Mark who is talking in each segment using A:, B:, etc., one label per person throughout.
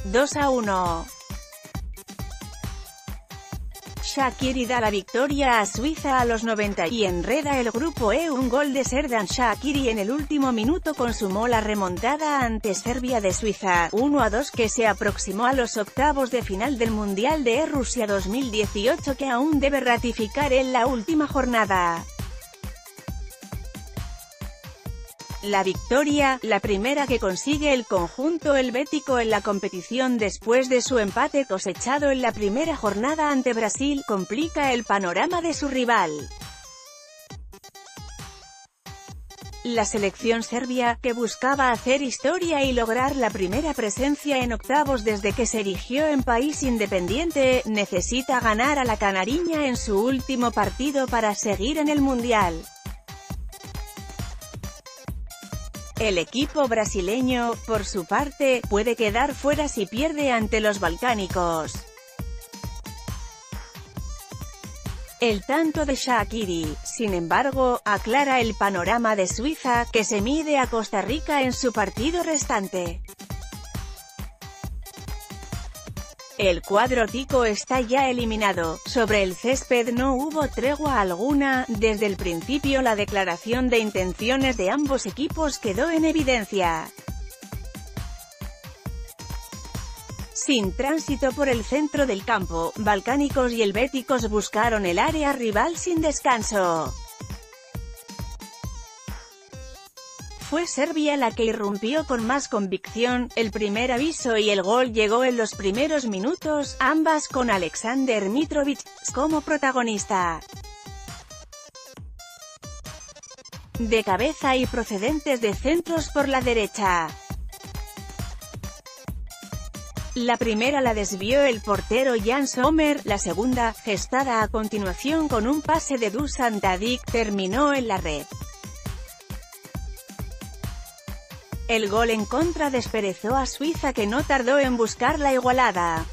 A: 2-1. Shaqiri da la victoria a Suiza a los 90 y enreda el grupo E. Un gol de Xherdan Shaqiri en el último minuto consumó la remontada ante Serbia de Suiza, 1-2, que se aproximó a los octavos de final del Mundial de Rusia 2018, que aún debe ratificar en la última jornada. La victoria, la primera que consigue el conjunto helvético en la competición después de su empate cosechado en la primera jornada ante Brasil, complica el panorama de su rival. La selección serbia, que buscaba hacer historia y lograr la primera presencia en octavos desde que se erigió en país independiente, necesita ganar a la canariña en su último partido para seguir en el Mundial. El equipo brasileño, por su parte, puede quedar fuera si pierde ante los balcánicos. El tanto de Shaqiri, sin embargo, aclara el panorama de Suiza, que se mide a Costa Rica en su partido restante. El cuadro tico está ya eliminado. Sobre el césped no hubo tregua alguna. Desde el principio la declaración de intenciones de ambos equipos quedó en evidencia. Sin tránsito por el centro del campo, balcánicos y helvéticos buscaron el área rival sin descanso. Fue Serbia la que irrumpió con más convicción. El primer aviso y el gol llegó en los primeros minutos, ambas con Aleksandar Mitrovic como protagonista. De cabeza y procedentes de centros por la derecha. La primera la desvió el portero Jan Sommer, la segunda, gestada a continuación con un pase de Dusan Tadic, terminó en la red. El gol en contra desperezó a Suiza, que no tardó en buscar la igualada.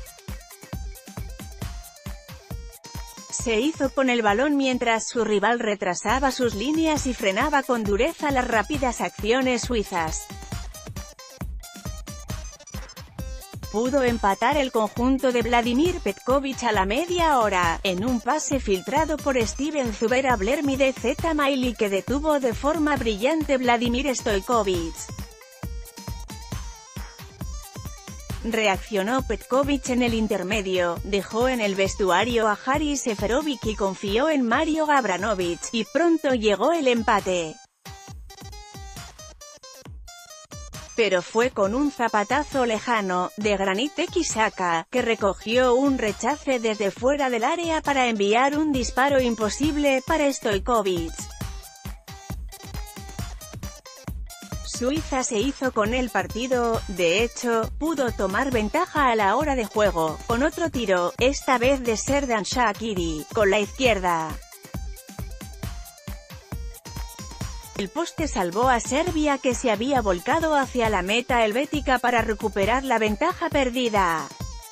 A: Se hizo con el balón mientras su rival retrasaba sus líneas y frenaba con dureza las rápidas acciones suizas. Pudo empatar el conjunto de Vladimir Petkovic a la media hora, en un pase filtrado por Steven Zuber a Blermide Zemaili, que detuvo de forma brillante Vladimir Stojkovic. Reaccionó Petkovic en el intermedio, dejó en el vestuario a Haris Seferovic y confió en Mario Gavranovic, y pronto llegó el empate. Pero fue con un zapatazo lejano, de Granit Xhaka, que recogió un rechace desde fuera del área para enviar un disparo imposible para Stojkovic. Suiza se hizo con el partido. De hecho, pudo tomar ventaja a la hora de juego, con otro tiro, esta vez de Xherdan Shaqiri, con la izquierda. El poste salvó a Serbia, que se había volcado hacia la meta helvética para recuperar la ventaja perdida.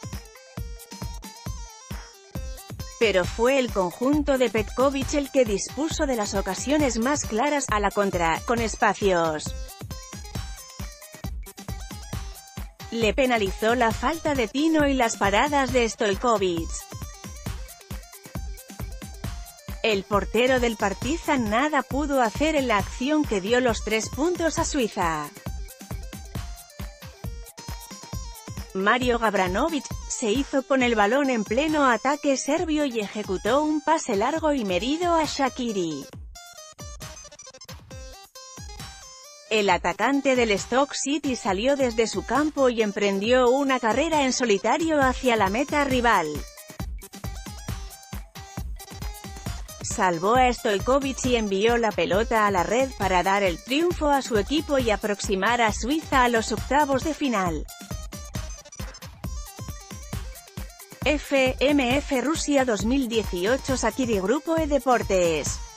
A: Pero fue el conjunto de Petkovic el que dispuso de las ocasiones más claras, a la contra, con espacios. Le penalizó la falta de tino y las paradas de Stojkovic. El portero del Partizan nada pudo hacer en la acción que dio los 3 puntos a Suiza. Mario Gavranovic se hizo con el balón en pleno ataque serbio y ejecutó un pase largo y medido a Shaqiri. El atacante del Stoke City salió desde su campo y emprendió una carrera en solitario hacia la meta rival. Salvó a Stojkovic y envió la pelota a la red para dar el triunfo a su equipo y aproximar a Suiza a los octavos de final. FMF Rusia 2018 Shaqiri Grupo E Deportes.